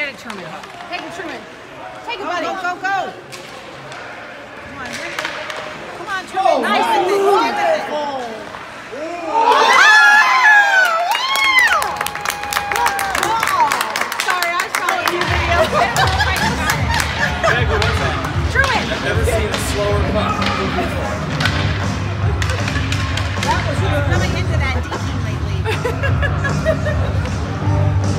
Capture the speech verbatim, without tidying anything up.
Get it, Truman. Take it, Truman. Take it, buddy. Go, go, go. Come on, Rick. Come on, Truman. Oh, nice. Beautiful. Sorry, I was calling you video. Meg, what was that? Truman. I've never seen a slower puck. That was coming into that D Q lately.